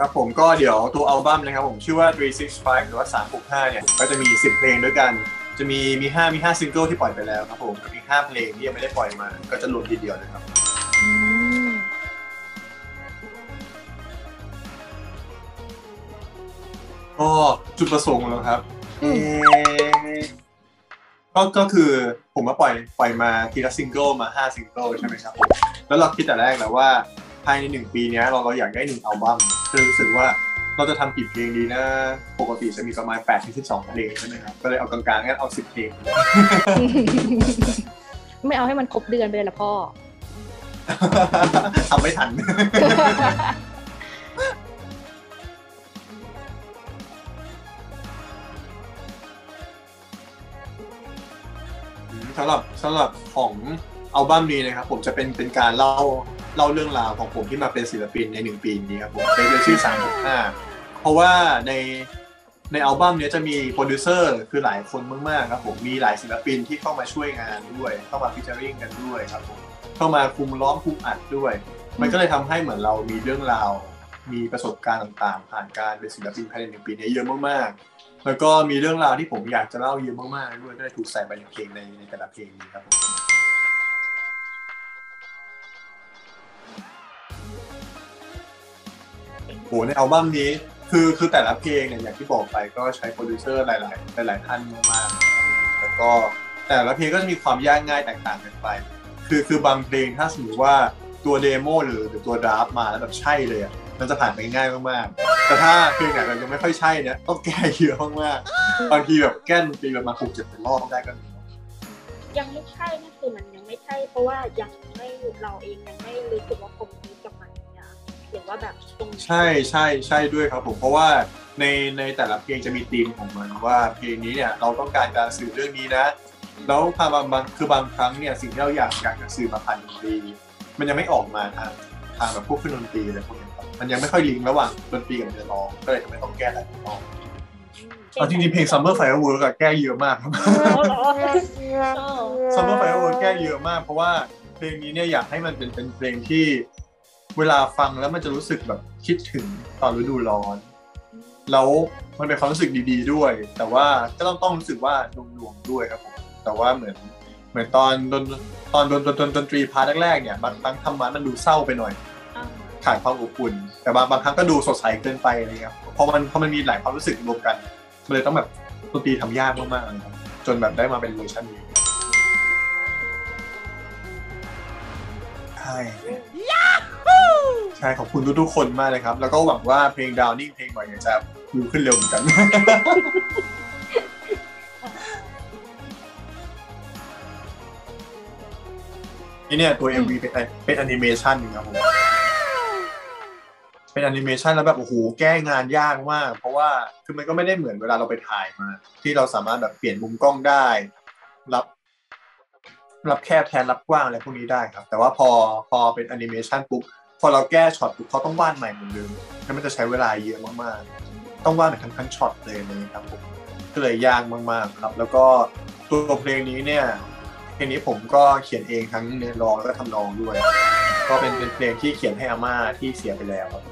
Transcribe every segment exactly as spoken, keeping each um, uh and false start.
ครับผมก็เดี๋ยวตัวอัลบั้มนะครับผมชื่อว่าสามร้อยหกสิบห้าหรือว่าสามร้อยหกสิบห้าเนี่ยก็จะมีสิบเพลงด้วยกันจะมีมีห้ามีห้าซิงเกิลที่ปล่อยไปแล้วครับผมกับอีกห้าเพลงที่ยังไม่ได้ปล่อยมาก็จะรวมทีเดียวเลยครับก็จุดประสงค์แล้วครับก็ก็คือผมมาปล่อยปล่อยมาทีละซิงเกิลมาห้าซิงเกิลใช่ไหมครับผมแล้วเราคิดแต่แรกแล้วว่าภายในหนึ่งปีนี้เราเราอยากได้หนึ่งอัลบั้มก็เลยรู้สึกว่าเราจะทำกี่เพลงดีนะปกติจะมีประมาณแปดถึงสิบสองเพลงใช่ไหมครับก็เลยเอากลางๆงั้นเอาสิบเพลงไม่เอาให้มันครบเดือนไปเลยละพ่อทำไม่ทันสำหรับสำหรับของอัลบั้มนี้นะครับผมจะเป็นเป็นการเล่าเล่าเรื่องราวของผมที่มาเป็นศิลปินในหนึ่งปีนี้ครับผมเป็นชื่อสามหกห้าเพราะว่าในในอัลบั้มนี้จะมีโปรดิวเซอร์คือหลายคนมากๆครับผมมีหลายศิลปินที่เข้ามาช่วยงานด้วยเข้ามาฟีเจอริ่งกันด้วยครับผมเข้ามาคุมร้องคุมอัดด้วยมันก็เลยทำให้เหมือนเรามีเรื่องราวมีประสบการณ์ต่างๆผ่านการเป็นศิลปินภายในหนึ่งปีนี้เยอะมากๆแล้วก็มีเรื่องราวที่ผมอยากจะเล่าเยอะมากๆด้วยก็เลยถูกใส่ไปในเพลงในในแต่ละเพลงนี้ครับผมโหในอัลบั้มนี้คือคือแต่ละเพลงเนี่ยอย่างที่บอกไปก็ใช้โปรดิวเซอร์หลายๆหลายๆท่านมากๆแล้วก็แต่ละเพลงก็จะมีความยากง่ายแตกต่างกันไปคือคือบางเพลงถ้าสมมติว่าตัวเดโมหรือหรือตัวดราฟมาแล้วแบบใช่เลยอ่ะมันจะผ่านไปง่ายมากๆแต่ถ้าเพลงไหนมันยังไม่ค่อยใช่เนี่ยต้องแก้เยอะมากๆบางทีแบบแก้ดนตรีแบบมาหกเจ็ดรอบได้ก็มียังไม่ใช่นี่คือมันยังไม่ใช่เพราะว่ายังไม่เราเองยังไม่รู้สึกว่าคงมีกับมันหรือว่าแบบตรงใช่ใช่ใช่ด้วยครับผมเพราะว่าในในแต่ละเพลงจะมีธีมของมันว่าเพลงนี้เนี่ยเราต้องการการสื่อเรื่องนี้นะแล้วพาบางบางคือบางครั้งเนี่ยสิ่งที่เราอยากอยากจะสื่อมาผ่านดนตรีมันยังไม่ออกมาทางทางแบบพวกเครื่องดนตรีอะไรพวกนี้ครับมันยังไม่ค่อยลิงก์ระหว่างดนตรีกับเนื้อร้องก็เลยทำให้ต้องแก้หลายรอบเอาจริงๆเพลง Summer Firework ก็แก้เยอะมากครับ Summer Firework แก้เยอะมากเพราะว่าเพลงนี้เนี่ยอยากให้มันเป็นเป็นเพลงที่เวลาฟังแล้วมันจะรู้สึกแบบคิดถึงตอนฤดูร้อนแล้วมันเป็นความรู้สึกดีๆด้วยแต่ว่าก็ต้องต้องรู้สึกว่าหน่วงๆด้วยครับผมแต่ว่าเหมือนเหมือนตอนดนตอนดนดนดนตรีพาร์ทแรกๆเนี่ยบางครั้งทำมันมันดูเศร้าไปหน่อยขาดความอบอุ่นแต่บางบางครั้งก็ดูสดใสเกินไปอะไรเงี้ยพอมันพอมันมีหลายความรู้สึกรวมกันมันเลยต้องแบบดนตรีทำยากมากๆเลยครับจนแบบได้มาเป็นเวอร์ชันนี้ใช่ใช่ขอบคุณทุกๆคนมากเลยครับแล้วก็หวังว่าเพลงดาวนิ่งเพลงใหม่จะวิวขึ้นเร็วเหมือนกันนี่เนี่ยตัว เอ็ม วี เป็นเป็นแอนิเมชันครับผมเป็นแอนิเมชันแล้วแบบโอ้โหแก้งานยากมากเพราะว่าคือมันก็ไม่ได้เหมือนเวลาเราไปถ่ายมาที่เราสามารถแบบเปลี่ยนมุมกล้องได้รับรับแคบแทนรับกว้างอะไรพวกนี้ได้ครับแต่ว่าพอพอเป็นแอนิเมชันปุ๊บพอเราแก้ช็อตปุ๊บเขาต้องวาดใหม่หมดเลยแล้วมันจะใช้เวลาเยอะมากๆต้องวาดใหม่ทั้งทั้งช็อตเลยเลยครับผมก็เลยยากมากๆครับแล้วก็ตัวเพลงนี้เนี่ยเพลงนี้ผมก็เขียนเองทั้งเนื้อร้องแล้วก็ทำนองด้วยก็เป็นเป็นเพลงที่เขียนให้อาม่าที่เสียไปแล้วครับ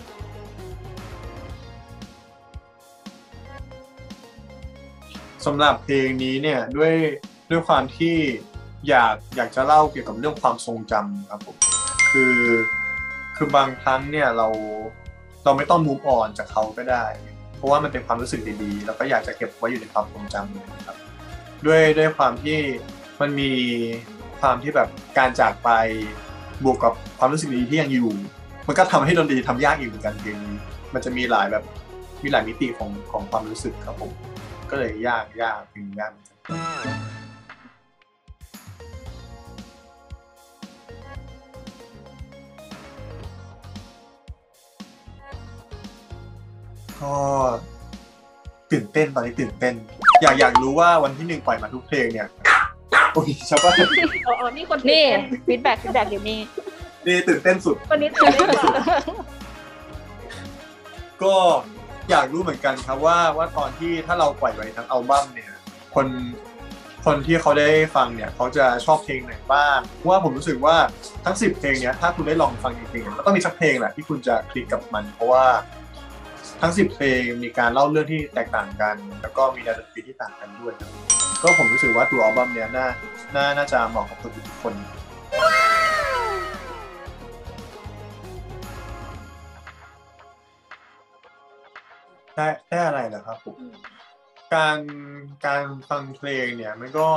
สำหรับเพลงนี้เนี่ยด้วยด้วยความที่อยากอยากจะเล่าเกี่ยวกับเรื่องความทรงจำครับผมคือคือบางครั้งเนี่ยเราเราไม่ต้อง move on จากเขาก็ได้เพราะว่ามันเป็นความรู้สึกดีๆแล้วก็อยากจะเก็บไว้อยู่ในความทรงจำนะครับด้วยด้วยความที่มันมีความที่แบบการจากไปบวกกับความรู้สึกดีที่ยังอยู่มันก็ทำให้ดนตรีทำยากอีกเหมือนกันเพลงนี้มันจะมีหลายแบบมีหลายมิติของของความรู้สึกครับผมก็เลยยากยากเพลงยากก็ตื่นเต้นตอนนี้ตื่นเต้นอยากอยากรู้ว่าวันที่หนึ่งปล่อยมาทุกเพลงเนี่ยโอ้ยใช่ปะอ๋อนี่คนนี่ฟีดแบ็กฟีดแบ็กอยู่นี่นี่ตื่นเต้นสุดคนนี้ตื่นเต้นสุดก็อยากรู้เหมือนกันครับว่าว่าตอนที่ถ้าเราปล่อยไว้ทั้งอัลบั้มเนี่ยคนคนที่เขาได้ฟังเนี่ยเขาจะชอบเพลงไหนบ้างเพราะว่าผมรู้สึกว่าทั้งสิบเพลงเนี้ยถ้าคุณได้ลองฟังจริงๆก็ต้องมีสักเพลงแหละที่คุณจะคลิกกับมันเพราะว่าทั้งสิบเพลงมีการเล่าเรื่องที่แตกต่างกันแล้วก็มีแนวดนตรีที่ต่างกันด้วยครับก็ผมรู้สึกว่าตัวอัลบั้มเนี้ยน่าน่าน่าจะเหมาะกับทุกคนได้ได้อะไรเหรอครับผมการการฟังเพลงเนี่ยมันก็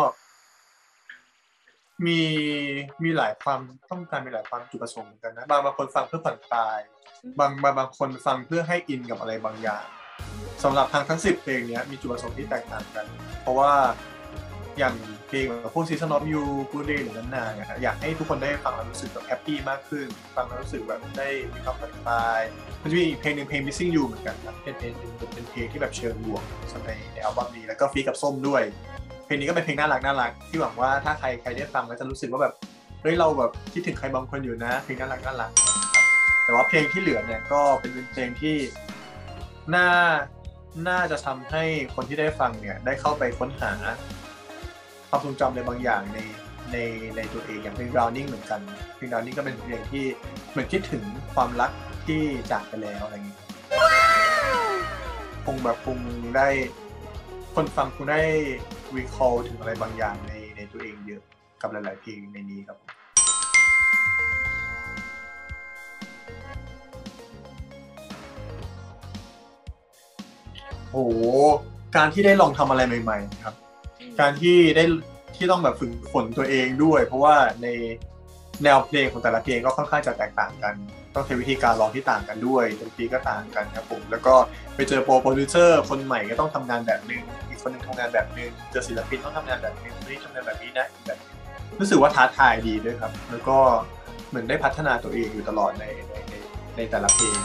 มีมีหลายความต้องการมีหลายความจุดประสงค์เหมือนกันนะบางบางคนฟังเพื่อผ่อนคลายบางบางบางคนฟังเพื่อให้อินกับอะไรบางอย่างสำหรับทั้งทั้งสิบเพลงนี้มีจุดประสงค์ที่แตกต่างกันเพราะว่าอย่างเพลงแบบพวก Season of You Good Day หรือนั้นนาเนี่ยอยากให้ทุกคนได้ฟังแล้วรู้สึกแบบแฮปปี้มากขึ้นฟังแล้วรู้สึกแบบได้มีความผ่อนคลายมันจะมีเพลงหนึ่งเพลง Missing You เหมือนกันครับเป็นเพลงเป็นเพลงที่แบบเชิงบวกในในอัลบั้มนี้แล้วก็ฟีกับส้มด้วยเพลงนี้ก็เป็นเพลงน่ารักน่ารักที่หวังว่าถ้าใครใครได้ฟังแล้วจะรู้สึกว่าแบบเฮ้ยเราแบบคิดถึงใครบางคนอยู่นะเพลงน่ารักน่ารักแต่ว่าเพลงที่เหลือเนี่ยก็เป็นเพลงที่น่าน่าจะทำให้คนที่ได้ฟังเนี่ยได้เข้าไปค้นหาความทรงจำในบางอย่างในในในตัวเองอย่างเพลง Drowning เหมือนกันเพลง Drowning ก็เป็นเพลงที่เหมือนคิดถึงความรักที่จากไปแล้วอะไรอย่างนี้คงแบบคงได้คนฟังคงได้ recall ถึงอะไรบางอย่างในในตัวเองเยอะกับหลายๆเพลงในนี้ครับโอ้โหการที่ได้ลองทำอะไรใหม่ๆครับการที่ได้ที่ต้องแบบฝึกฝนตัวเองด้วยเพราะว่าในแนวเพลงของแต่ละเพลงก็ค่อนข้างจะแตกต่างกันต้องใช้วิธีการร้องที่ต่างกันด้วยดนตรีก็ต่างกันครับผมแล้วก็ไปเจอโปรโปรดิวเซอร์คนใหม่ก็ต้องทำงานแบบนึงอีกคนนึงทำงานแบบนึงเจอศิลปินต้องทำงานแบบนึงคนนี้ทำงานแบบนี้นะแบบรู้สึกว่าท้าทายดีด้วยครับแล้วก็เหมือนได้พัฒนาตัวเองอยู่ตลอดในในในในแต่ละเพลง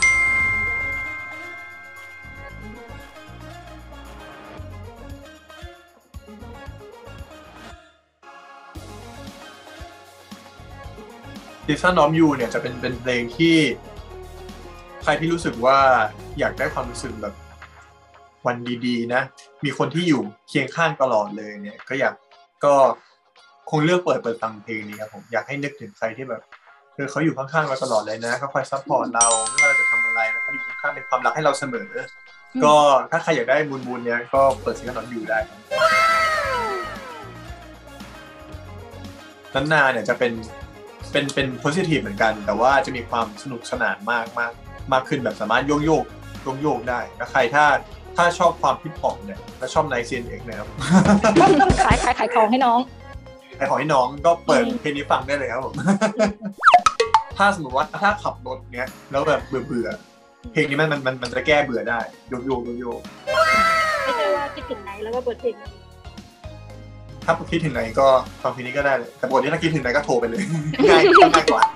Season of You เนี่ยจะเป็นเป็นเพลงที่ใครที่รู้สึกว่าอยากได้ความรู้สึกแบบวันดีๆนะมีคนที่อยู่เคียงข้างตลอดเลยเนี่ยก็อยากก็คงเลือกเปิดเปิดฟังเพลงนี้ครับผมอยากให้นึกถึงใครที่แบบคือเขาอยู่ข้างๆเราตลอดเลยนะเขาคอยซัพพอร์ตเราไม่ว่าเราจะทำอะไรแล้วเขาอยู่ข้างๆเป็นความรักให้เราเสมอก็ถ้าใครอยากได้มูลๆเนี่ยก็เปิด Season of You ได้นั้นนาเนี่ยจะเป็นเป็นเป็น positive เหมือนกันแต่ว่าจะมีความสนุกสนานมากมากมากขึ้นแบบสามารถโยกโยกโยกโยกได้แล้วใครถ้าถ้าชอบความฮิปฮอปเนี่ยและชอบไนท์ ซี เอ็น เอ็กซ์ นะครับขายขายขายของให้น้องขายของให้น้องก็เปิดเพลงนี้ฟังได้เลยครับผมถ้าสมมติว่าถ้าขับรถเนี้ยแล้วแบบเบื่อเบื่อเพลงนี้มันมันมันจะแก้เบื่อได้โยกโยกโยกโยกไม่ใช่ว่าคิดถึงไหนแล้วก็เปิดเพลงถ้าคิดถึงไหนก็ฟังเพลงนี้ก็ได้เลยแต่ปกติถ้าคิดถึงไหนก็โทรไปเลยง่ายง่ายกว่า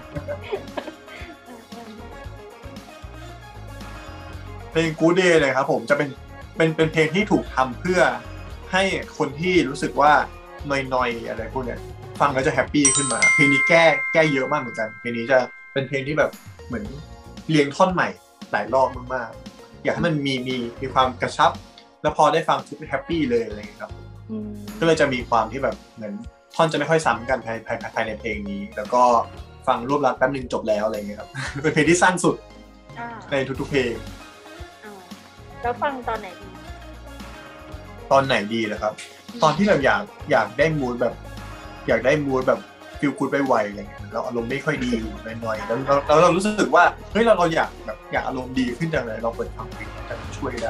เพลง Good Day เลยครับผมจะเป็นเป็นเป็นเพลงที่ถูกทำเพื่อให้คนที่รู้สึกว่านอยๆอะไรพวกเนี้ยฟังแล้วจะแฮปปี้ขึ้นมาเพลงนี้แก้แก้เยอะมากเหมือนกันเพลงนี้จะเป็นเพลงที่แบบเหมือนเรียงท่อนใหม่หลายรอบมากๆอยากให้มันมีมีมีความกระชับแล้วพอได้ฟังปุ๊บแฮปปี้เลยอะไรอย่างเงี้ยครับก็เลยจะมีความที่แบบเหมือนท่อนจะไม่ค่อยซ้ำกันภายภายภายในเพลงนี้แล้วก็ฟังรวบรัดแป๊บนึงจบแล้วอะไรเงี้ยครับเป็นเพลงที่สั้นสุดในทุกๆเพลงแล้วฟังตอนไหนดีตอนไหนดีนะครับตอนที่แบบอยากอยากได้มูดแบบอยากได้มูดแบบฟีลกู๊ดไปไวอะไรเงี้ยเราอารมณ์ไม่ค่อยดีหน่อยๆแล้วเราเรารู้สึกว่าเฮ้ยเราเราอยากแบบอยากอารมณ์ดีขึ้นจังเลยเราเปิดฟังเพลงจะช่วยได้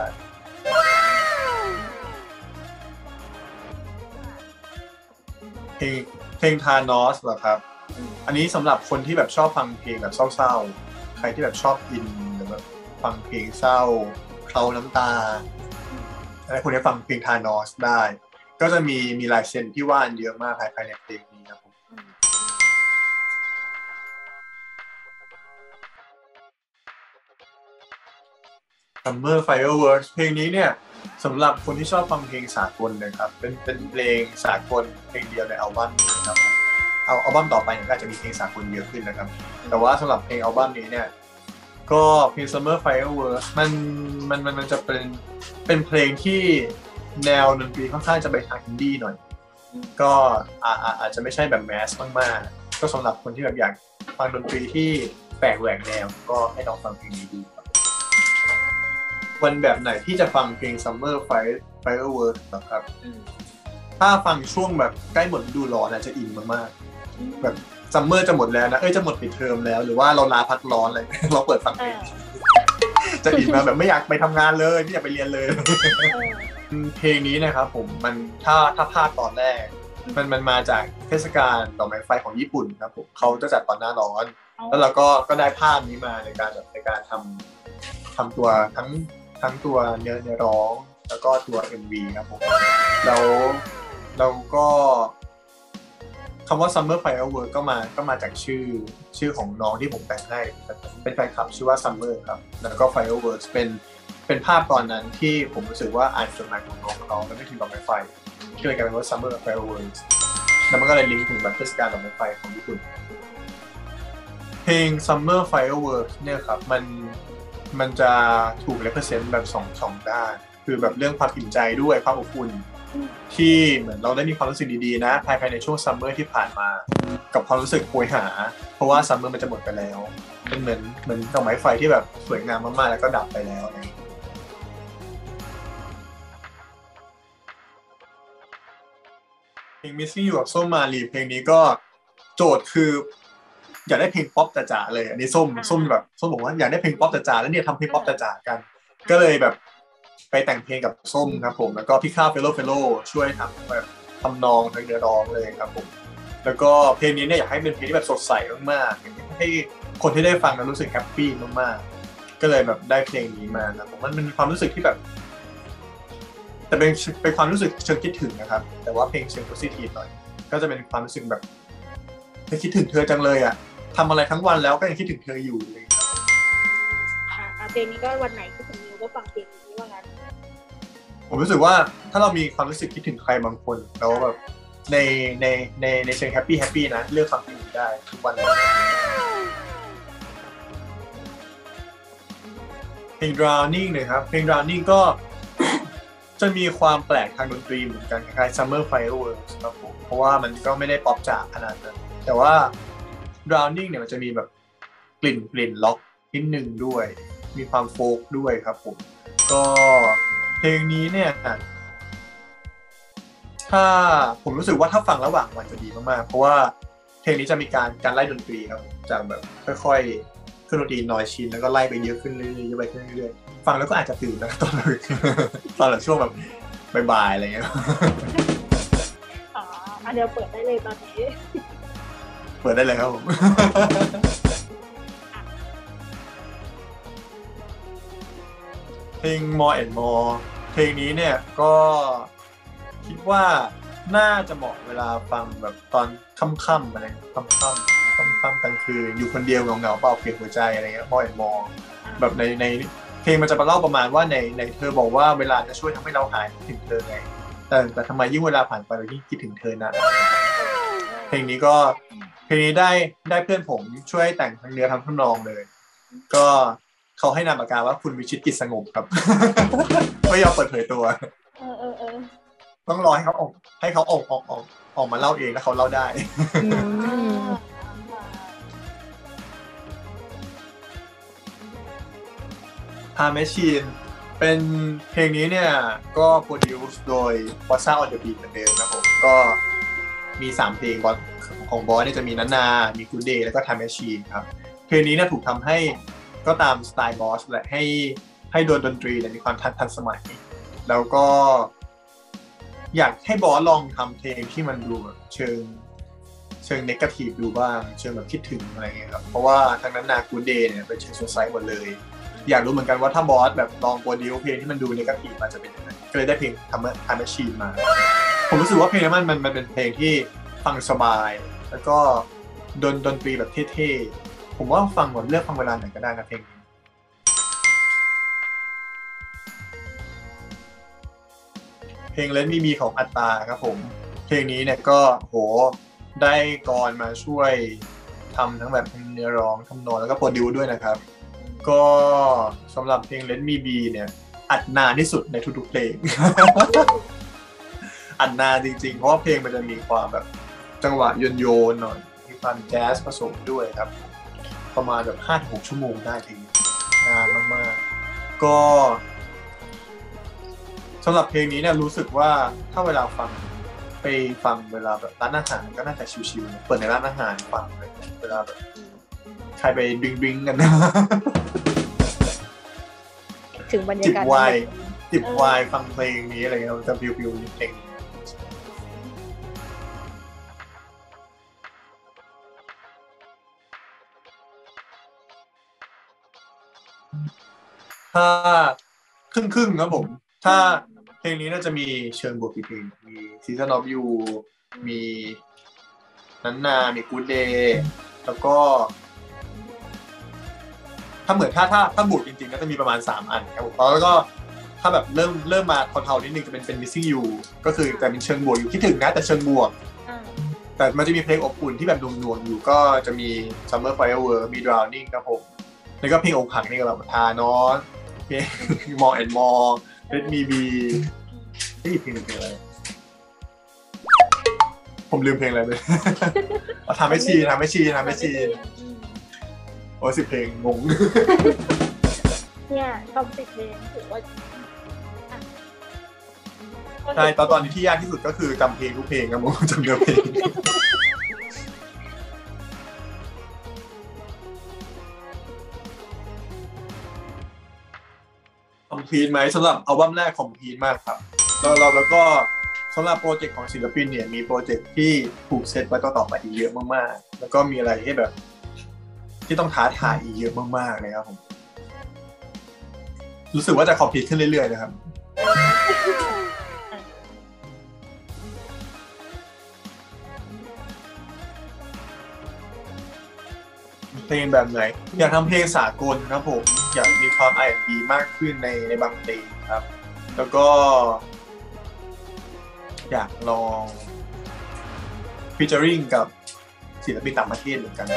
เพลงเพลงทานอสเหรอครับอันนี้สำหรับคนที่แบบชอบฟังเพลงแบบเศร้าๆใครที่แบบชอบอินหรือแบบฟังเพลงเศร้าเคล้าน้ำตาอะไรคนนี้ฟังเพลงทานอสได้ก็จะมีมีลายเซ็นที่ว่านเยอะมากภายในเพลงนี้ครับผมSummer Fireworks เพลงนี้เนี่ยสำหรับคนที่ชอบฟังเพลงสากลนะครับเป็นเป็นเพลงสากลเพลงเดียวในอัลบั้มนี้ครับเอาอัลบั้มต่อไปเนี่ยก็จะมีเพลงสากลเยอะขึ้นนะครับแต่ว่าสำหรับเพลงอัลบั้มนี้เนี่ยก็เพลง Summer Fireworks มันมันมันมันจะเป็นเป็นเพลงที่แนวดนตรีค่อนข้างจะไปทางอินดี้หน่อยก็อาอาจจะไม่ใช่แบบแมสมากๆก็สำหรับคนที่แบบอยากฟังดนตรีที่แปลกแหวกแนวก็ให้ลองฟังเพลงนี้ดูวันแบบไหนที่จะฟังเพลง Summer Fire Fireworks นะครับอืมถ้าฟังช่วงแบบใกล้หมดฤดูร้อนอาจจะอินมากๆแบบซัมเมอร์จะหมดแล้วนะเอ้ยจะหมดปิดเทอมแล้วหรือว่าเราลาพักร้อนอะไร เราเปิดฟังเพลงจะอินมาแบบไม่อยากไปทำงานเลยไม่อยากไปเรียนเลย เพลงนี้นะครับผมมันถ้าถ้าภาพตอนแรกมันมันมาจากเทศกาลดอกไม้ไฟของญี่ปุ่นครับผมเขาจะจัดตอนหน้าร้อน แล้วเราก็ก็ได้ภาพนี้มาในการแบบในการทำทำตัวทั้งทั้งตัวเนื้อเนื้อร้องแล้วก็ตัว เอ็ม วี ครับผมแล้วเราก็คำว่า Summer Fireworks ก็มาก็มาจากชื่อชื่อของน้องที่ผมแต่งให้เป็นแฟนคลับชื่อว่า Summer ครับแล้วก็ Fireworks เป็นเป็นภาพตอนนั้นที่ผมรู้สึกว่าอ่านจดหมายของน้องเขาแล้วไม่ถึงดอกไม้ไฟก็เลยกลายเป็นว่า Summer Fireworks แล้วมันก็เลยลิงก์ถึงแบบเทศกาลดอกไม้ไฟของญี่ปุ่นเพลง Summer Fireworks เนี่ยครับมันมันจะถูก represent แบบสองสองด้านคือแบบเรื่องความอิ่มใจด้วยความอบอุ่นที่เหมือนเราได้มีความรู้สึกดีๆนะภายในช่วงซัมเมอร์ที่ผ่านมากับความรู้สึกโหยหาเพราะว่าซัมเมอร์มันจะหมดไปแล้วเป็นเหมือนเหมือนดอกไม้ไฟที่แบบสวยงามมากๆแล้วก็ดับไปแล้วอะไรเพลง Missing You กับส้มมาลีเพลงนี้ก็โจทย์คืออยากได้เพลงป๊อปจ๋าๆเลยอันนี้ส้มส้มแบบส้มบอกว่าอยากได้เพลงป๊อปจ๋าๆแล้วเนี่ยทำเพลงป๊อปจ๋าๆกันก็เลยแบบไปแต่งเพลงกับส้มครับผมแล้วก็พี่ข้าวเฟลโลเฟลโลช่วยทำแบบทำนองทั้งเนื้อร้องเลยครับผมแล้วก็เพลงนี้เนี่ยอยากให้เป็นเพลงที่แบบสดใสมากๆให้คนที่ได้ฟังแล้วรู้สึกแฮปปี้มากๆก็เลยแบบได้เพลงนี้มานะผมมันเป็นความรู้สึกที่แบบแต่เป็นเป็นความรู้สึกเชิงคิดถึงนะครับแต่ว่าเพลงเชิงโพสิทีฟหน่อยก็จะเป็นความรู้สึกแบบคิดถึงเธอจังเลยอ่ะทำอะไรทั้งวันแล้วก็ยังคิดถึงเธออยู่เลยอ่าเพลงนี้ก็วันไหนคิดถึงนิวก็ฟังเพลงนี้ว่างั้นผมรู้สึกว่าถ้าเรามีความรู้สึกคิดถึงใครบางคนแล้วแบบในในในในเชิงแฮปปี้แฮปปี้นะเลือกฟังเพลงนี้ได้ทุกวันเลยเพลง Drowning เลยครับเพลง Drowning ก็ จะมีความแปลกทางดนตรีเหมือนกันคล้ายๆ Summer Fireworks ครับผมเพราะว่ามันก็ไม่ได้ป๊อปจ๋าขนาดนั้นแต่ว่า Drowning เนี่ยมันจะมีแบบกลิ่นกลิ่นล็อกนิดนึงด้วยมีความโฟล์กด้วยครับผมก็เพลงนี้เนี่ยถ้าผมรู้สึกว่าถ้าฟังระหว่างวันจะดีมากๆเพราะว่าเพลงนี้จะมีการการไล่ดนตรีครับจากแบบค่อยๆขึ้นดนตรีน้อยชิ้นแล้วก็ไล่ไปเยอะขึ้นเรื่อยๆเยอะไปขึ้นเรื่อยๆฟังแล้วก็อาจจะตื่นนะตอนหลังตอนหลังช่วงแบบบ่ายๆอะไรเงี้ยอ๋อเดี๋ยวเปิดได้เลยตอนนี้เปิดได้เลยครับผมเพลง More and More เพลงนี้เนี่ยก็คิดว่าน่าจะเหมาะเวลาฟังแบบตอนค่ำๆอะไรค่ำๆค่ำๆกลางคืนอยู่คนเดียวเหงาๆเปล่าเปลี่ยนหัวใจอะไรเงี้ย More and More แบบในในเพลงมันจะมาเล่าประมาณว่าในในเธอบอกว่าเวลาจะช่วยทำให้เราหายคิดถึงเธอไงแต่แต่ทำไมยิ่งเวลาผ่านไปเรายิ่งคิดถึงเธอนะเพลงนี้ก็เพลงนี้ได้ได้เพื่อนผมช่วยแต่งทั้งเนื้อทั้งทำนองเลยก็เขาให้นามปากกาว่าคุณวิชิตกิจสงบครับ ไม่ยอมเปิดเผยตัวเออเออเออต้องรอให้เขาออกให้เขาออกออกออกออกมาเล่าเองแล้วเขาเล่าได้พาแมชชีนเป็นเพลงนี้เนี่ยก็โปรดิวซ์โดย Bossa on the Beat เหมือนเดิมนะผมก็มีสามเพลงของบอสเนี่ยจะมีนานามี Good Day แล้วก็ Time Machine ครับเพลงนี้เนี่ยถูกทำให้ก็ตามสไตล์บอสแหละให้ให้โดนดนตรีเนี่ยมีความทันทันสมัยแล้วก็อยากให้บอสลองทำเพลงที่มันดูแบบเชิงเชิงเนกาทีฟดูบ้างเชิงแบบคิดถึงอะไรเงี้ยครับเพราะว่าทางนั้นนา Good Day เนี่ยเป็นเชิงโซไซด์หมดเลยอยากรู้เหมือนกันว่าถ้าบอสแบบลองโปรดิวเพลงที่มันดูเนกาทีฟมันจะเป็นยังไงก็เลยได้เพลงทำทำแมชชีนมาผมรู้สึกว่าเพลงนี้มันมันมันเป็นเพลงที่ฟังสบายแล้วก็ดนดนตรีแบบเท่ๆผมว่าฟังหมดเลือกฟังเวลาไหนก็ได้นะเพลงนี้เพลงเล่นมีมีของอัตตาครับผมเพลงนี้เนี่ยก็โหได้กรมาช่วยทำทั้งแบบเนื้อร้องทำนองแล้วก็โปรดิวด้วยนะครับก็สำหรับเพลงเล่นมีบีเนี่ยอัดนานที่สุดในทุกๆเพลง อัดนานจริงๆเพราะว่าเพลงมันจะมีความแบบจังหวะโยนๆหน่อยมีความแจ๊สผสมด้วยครับประมาณแบบ ห้าถึงหก ชั่วโมงได้ทีนานมากๆก็สำหรับเพลงนี้เนี่ยรู้สึกว่าถ้าเวลาฟังไปฟังเวลาแบบร้านอาหารก็น่าจะชิวๆเปิดในร้านอาหารฟังเลยเวลาแบบใครไปดื่มๆกันนะถึงบรรยาจิบกาศไวน์จิบไวน์ฟังเพลงนี้อะไรเงี้ยจะฟิวๆเพลงถ้าครึ่งๆครับผมถ้าเพลงนี้น่าจะมีเชิงบวกอีกเพลงมี Season of You มีนั้นนามี Good Day แล้วก็ถ้าเหมือนถ้าถ้าถ้าบวกจริงๆก็จะมีประมาณสามอันครับผมแล้วก็ถ้าแบบเริ่มเริ่มมาเทาๆนิดนึงจะเป็นเป็น Missing You ก็คือแต่เป็นเชิงบวกอยู่คิดถึงนะแต่เชิงบวกแต่มันจะมีเพลงอบอุ่นที่แบบหน่วงๆอยู่ก็จะมี Summer Fireworks มี Drowning ครับผมแล้วก็เพลงอกหักนี่ก็แบบทานอสเพลง More and More Let Me Be นี่อีกเพลงหนึ่งเพลงอะไรผมลืมเพลงอะไรเลย เอาทำให้ชีทำให้ชีทำให้ชีโอ้สิบเพลงงงเนี่ยทำสิบเพลงถือว่าใช่ตอนตอนนี้ที่ยากที่สุดก็คือจำเพลงทุกเพลงครับผมจำเนื้อเพลงคอมพลีทไหมสำหรับอัลบั้มแรกคอมพลีทมากครับแล้วเราแล้วก็สำหรับโปรเจกต์ของศิลปินเนี่ยมีโปรเจกต์ที่ถูกเซตไว้ต่อๆไปอีกเยอะมากๆแล้วก็มีอะไรที่แบบที่ต้องท้าทายอีกเยอะมากๆเลยครับผมรู้สึกว่าจะคอมพลีทขึ้นเรื่อยๆนะครับเพลงแบบไหนอยากทำเพลงสากลครับผมอยากมีความ อาร์ แอนด์ บี มากขึ้นในในบางเพลงครับแล้วก็อยากลองฟีเจอริงกับศิลปินต่างประเทศเหมือนกัน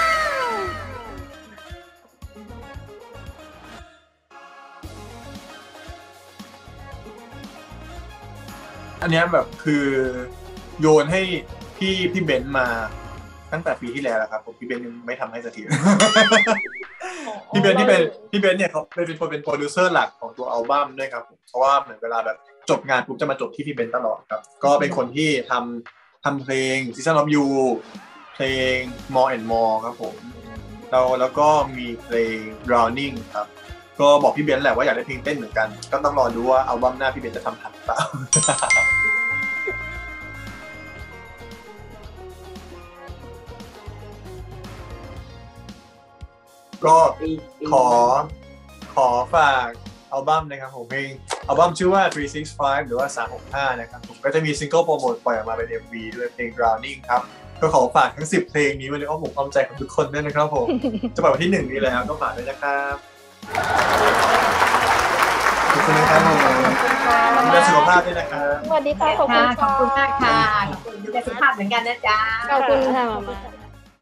อันนี้แบบคือโยนให้พี่พี่เบนซ์มาตั้งแต่ปีที่แล้วแล้วครับผมพี่เบนซ์ยังไม่ทำให้สักที พี่เบนซ์ที่เป็นพี่เบนซ์เนี่ยเขาเป็นคนเป็นโปรดิวเซอร์หลักของตัวอัลบั้มด้วยครับเพราะว่าเหมือนเวลาแบบจบงานปุ๊บจะมาจบที่พี่เบนซ์ตลอดครับก็เป็นคนที่ทำทำเพลง Season of You เพลง More and More ครับผมเราแล้วก็มีเพลง Drowning ครับก็บอกพี่เบนซ์แหละว่าอยากได้เพลงเต้นเหมือนกันก็ต้องรอดูว่าอัลบั้มหน้าพี่เบนซ์จะทำทันหรือเปล่า ก็ขอขอฝากอัลบั้มนะครับผมเพลงอัลบั้มชื่อว่าสามหกห้าหรือว่าสามหกห้านะครับผมก็จะมีซิงเกิลโปรโมทปล่อยออกมาเป็น เอ็ม วี ด้วยเพลง Drowning ครับก็ขอฝากทั้งสิบเพลงนี้ไว้ในอ้อมอกอ้อมใจของทุกคนด้วยนะครับผม จะปล่อยวันที่หนึ่งนี้แล้วก็ฝากด้วยนะครับขอบคุณนะครับผมดูแลสุขภาพด้วยนะครับสวัสดีค่ะขอบคุณขอบคุณมากค่ะขอบคุณดูแลสุขภาพเหมือนกันนะจ๊ะขอบคุณค่ะมาม่า